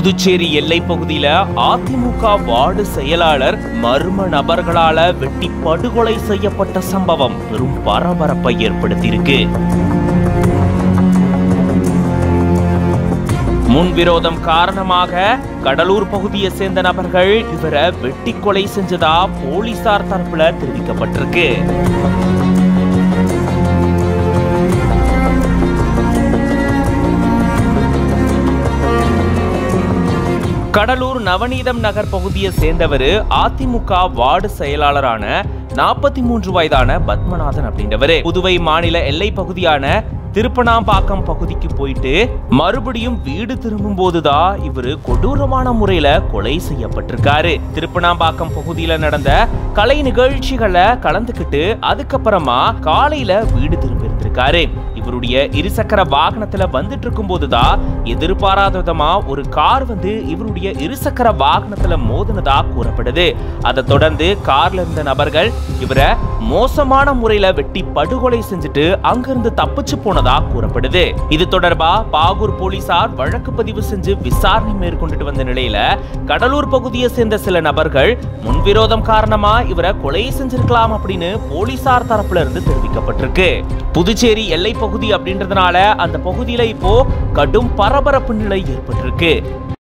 புதுச்சேரி எல்லை பகுதியில அதிமுக வார்டு செயலாளர் மர்ம நபர்களால வெட்டி படுகொலை செய்யப்பட்ட சம்பவம் பெரும் பரபரப்பை ஏற்படுத்தியிருக்கு. முன்விரோதம் காரணமாக கடலூர் பகுதியை சேர்ந்த நபர்கள் இவரை வெட்டி கொலை செஞ்சதா போலீசார் தரப்புல தெரிவிக்கப்பட்டிருக்கு. கடலூர் நவநீதம் நகர் பகுதியை சேர்ந்தவர் அதிமுக வார்டு செயலாளரான 43 வயதான பத்மநாதன் அப்படின்றவர். புதுவை மாநில எல்லை பகுதியான திருப்பனாம்பாக்கம் பகுதிக்கு போயிட்டு மறுபடியும் வீடு திரும்பும் போதுதான் இவரு கொடூரமான முறையில கொலை செய்யப்பட்டிருக்காரு. திருப்பனாம்பாக்கம் பகுதியில நடந்த கலை நிகழ்ச்சிகளை கலந்துக்கிட்டு அதுக்கப்புறமா காலையில வீடு திரும்பி இருந்திருக்காரு. இவருடைய இருசக்கர வாகனத்துல வந்துட்டு இருக்கும் போதுதான் எதிர்பாராத விதமா ஒரு கார் வந்து இவருடைய இருசக்கர வாகனத்துல மோதினதா கூறப்படுது. அதை தொடர்ந்து கார்ல இருந்த நபர்கள் இவரை மோசமான முறையில வெட்டி படுகொலை செஞ்சுட்டு அங்கிருந்து தப்பிச்சு போனதா கூறப்படுது. இது தொடர்பா பாகூர் போலீசார் வழக்கு பதிவு செஞ்சு விசாரணை மேற்கொண்டுட்டு வந்த நிலையில கடலூர் பகுதியை சேர்ந்த சில நபர்கள் முன்விரோதம் காரணமா இவரை கொலை செஞ்சிருக்கலாம் அப்படின்னு போலீசார் தரப்புல இருந்து தெரிவிக்கப்பட்டிருக்கு. புதுச்சேரி எல்லை பகுதி அப்படின்றதுனால அந்த பகுதியில இப்போ கடும் பரபரப்பு நிலை ஏற்பட்டிருக்கு.